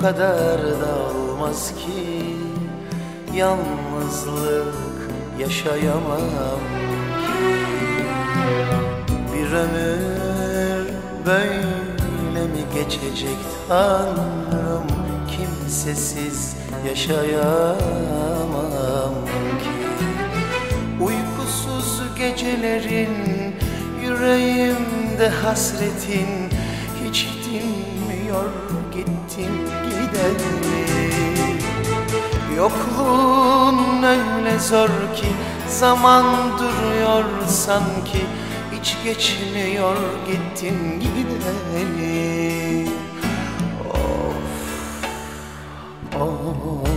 kadar da olmaz ki, yalnızlık yaşayamam ki. Bir ömür böyle mi geçecek Tanrım, kimsesiz yaşayamam ki. Uykusuz gecelerin, yüreğimde hasretin, hiç dinmiyor gittin gideli. Yokluğun öyle zor ki, zaman duruyor sanki, hiç geçmiyor gittin gideli. Of, of.